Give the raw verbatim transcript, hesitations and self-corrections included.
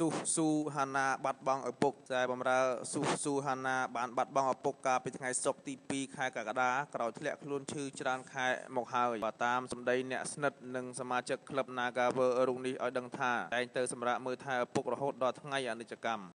ស៊ូស៊ូហាណាបាត់បង់ឪពុកតែបំរើស៊ូស៊ូហាណាបានបាត់បង់ឪពុកកាលពីថ្ងៃសុក្រទីពីរខែកក្កដាក្រោយធ្លាក់ខ្លួនឈឺច្រើនខែមកហើយបើតាមសម្ដីអ្នកស្និទ្ធនិងសមាជិកក្លឹប Nagaver រូបនេះឲ្យដឹងថាតែងទៅសម្រាប់មើលថែឪពុករហូតដល់ថ្ងៃអនិច្ចកម្ម